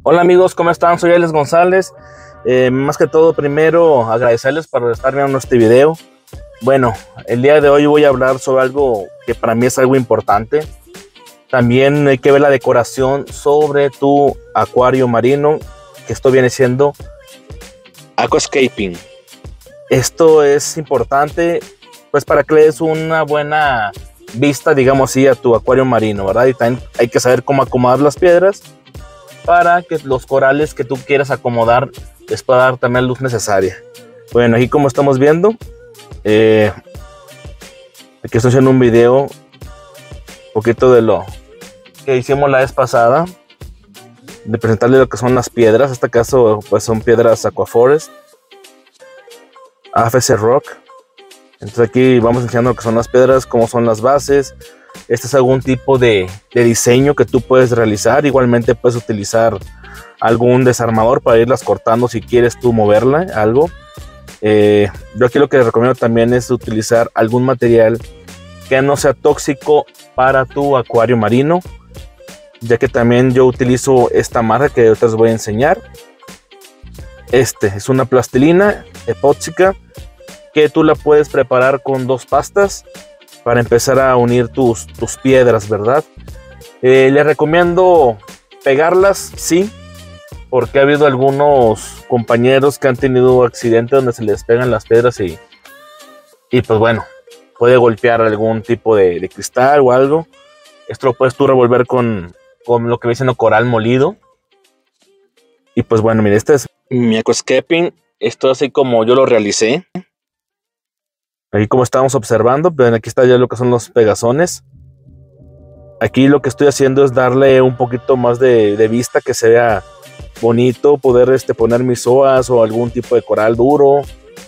Hola amigos, ¿cómo están? Soy Alex González. Más que todo, primero agradecerles por estar viendo este video. Bueno, el día de hoy voy a hablar sobre algo que para mí es algo importante. También hay que ver la decoración sobre tu acuario marino, que esto viene siendo aquascaping. Esto es importante pues para que le des una buena vista, digamos así, a tu acuario marino, ¿verdad? Y también hay que saber cómo acomodar las piedras para que los corales que tú quieras acomodar les pueda dar también la luz necesaria. Bueno, aquí como estamos viendo, aquí estoy haciendo un video un poquito de lo que hicimos la vez pasada, de presentarle lo que son las piedras. En este caso pues son piedras Aquaforest AFC Rock. Entonces aquí vamos enseñando lo que son las piedras, cómo son las bases. Este es algún tipo de diseño que tú puedes realizar. Igualmente puedes utilizar algún desarmador para irlas cortando si quieres tú moverla, algo. Yo aquí lo que recomiendo también es utilizar algún material que no sea tóxico para tu acuario marino, ya que también yo utilizo esta marca que ahorita les voy a enseñar. Este es una plastilina epóxica que tú la puedes preparar con dos pastas para empezar a unir tus piedras, ¿verdad? Les recomiendo pegarlas, sí, porque ha habido algunos compañeros que han tenido accidentes donde se les pegan las piedras y pues bueno, puede golpear algún tipo de cristal o algo. Esto lo puedes tú revolver con lo que viene siendo coral molido. Y pues bueno, mire, este es mi aquascaping. Esto así como yo lo realicé. Aquí como estamos observando, ven, aquí está ya lo que son los pegazones. Aquí lo que estoy haciendo es darle un poquito más de vista, que se vea bonito, poder poner mis zoas o algún tipo de coral duro.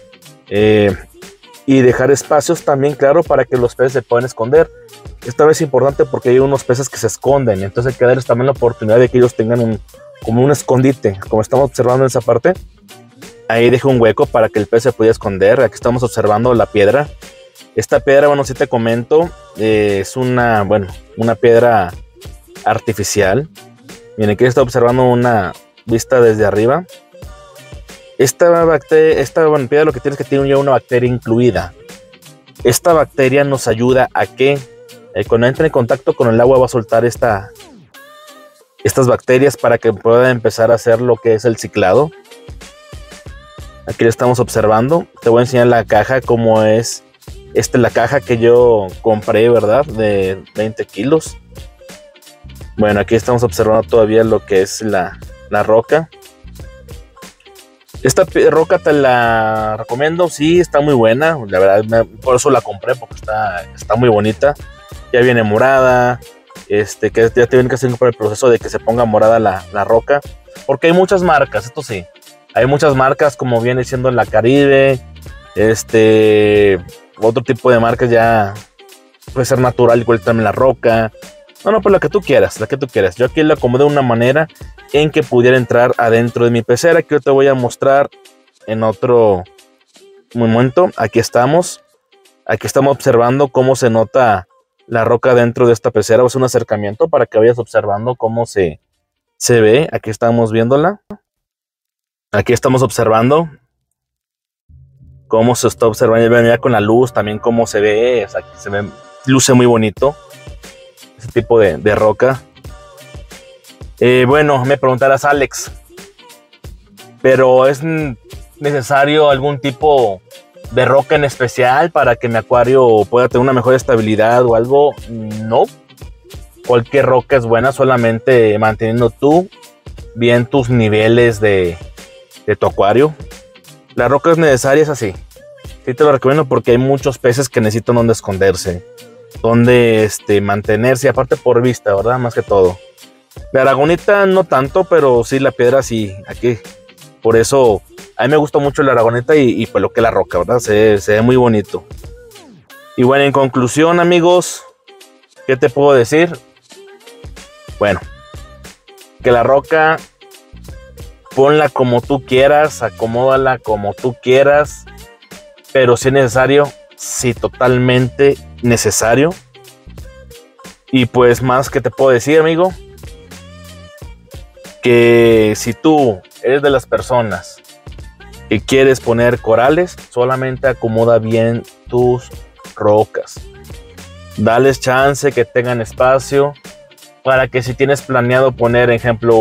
Y dejar espacios también, claro, para que los peces se puedan esconder. Esta vez es importante porque hay unos peces que se esconden, entonces hay que darles también la oportunidad de que ellos tengan como un escondite, como estamos observando en esa parte. Ahí dejé un hueco para que el pez se pudiera esconder. Aquí estamos observando la piedra. Esta piedra, bueno, si te comento, es una piedra artificial. Miren, aquí está observando una vista desde arriba. Esta piedra lo que tiene es que tiene ya una bacteria incluida. Esta bacteria nos ayuda a que cuando entre en contacto con el agua va a soltar estas bacterias para que pueda empezar a hacer lo que es el ciclado. Aquí lo estamos observando. Te voy a enseñar la caja, cómo es la caja que yo compré, ¿verdad? De 20 kilos. Bueno, aquí estamos observando todavía lo que es la roca. Esta roca te la recomiendo, sí, está muy buena. La verdad, por eso la compré, porque está muy bonita. Ya viene morada. Que ya tienen que hacer por el proceso de que se ponga morada la roca. Porque hay muchas marcas, esto sí. Hay muchas marcas, como viene siendo la Caribe, otro tipo de marcas ya puede ser natural, igual también la roca. No, pues la que tú quieras, Yo aquí la acomodé de una manera en que pudiera entrar adentro de mi pecera, que yo te voy a mostrar en otro momento. Aquí estamos observando cómo se nota la roca dentro de esta pecera. Es un acercamiento para que vayas observando cómo se ve. Aquí estamos viéndola. Aquí estamos observando cómo se está observando ya con la luz, también cómo se ve, luce muy bonito ese tipo de roca. Bueno, me preguntarás, Alex, pero ¿es necesario algún tipo de roca en especial para que mi acuario pueda tener una mejor estabilidad o algo? No, cualquier roca es buena, solamente manteniendo tú bien tus niveles de tu acuario. La roca es necesaria, es así. Sí te lo recomiendo porque hay muchos peces que necesitan donde esconderse, donde mantenerse, aparte por vista, ¿verdad? Más que todo. La aragonita no tanto, pero sí la piedra sí, aquí. Por eso a mí me gusta mucho la aragonita y pues lo que es la roca, ¿verdad? Se ve muy bonito. Y bueno, en conclusión, amigos, ¿qué te puedo decir? Bueno, que la roca ponla como tú quieras, acomódala como tú quieras, pero si es necesario, sí, totalmente necesario. Y pues más que te puedo decir, amigo, que si tú eres de las personas que quieres poner corales, solamente acomoda bien tus rocas. Dales chance que tengan espacio para que si tienes planeado poner, ejemplo,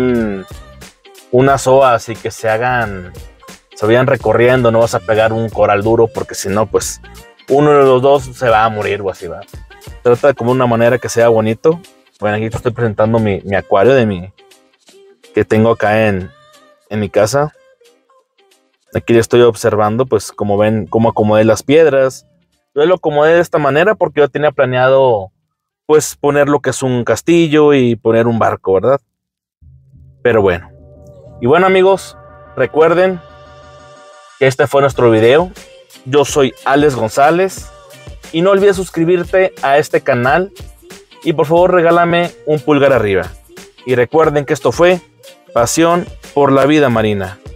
unas oas y que se vayan recorriendo, no vas a pegar un coral duro porque si no, pues uno de los dos se va a morir o así va. Trata de como una manera que sea bonito. Bueno, aquí te estoy presentando mi acuario que tengo acá en mi casa. Aquí ya estoy observando, pues como ven, cómo acomodé las piedras. Yo lo acomodé de esta manera porque yo tenía planeado, pues, poner lo que es un castillo y poner un barco, ¿verdad? Pero bueno. Y bueno, amigos, recuerden que este fue nuestro video. Yo soy Alex González. Y no olvides suscribirte a este canal. Y por favor, regálame un pulgar arriba. Y recuerden que esto fue Pasión por la Vida Marina.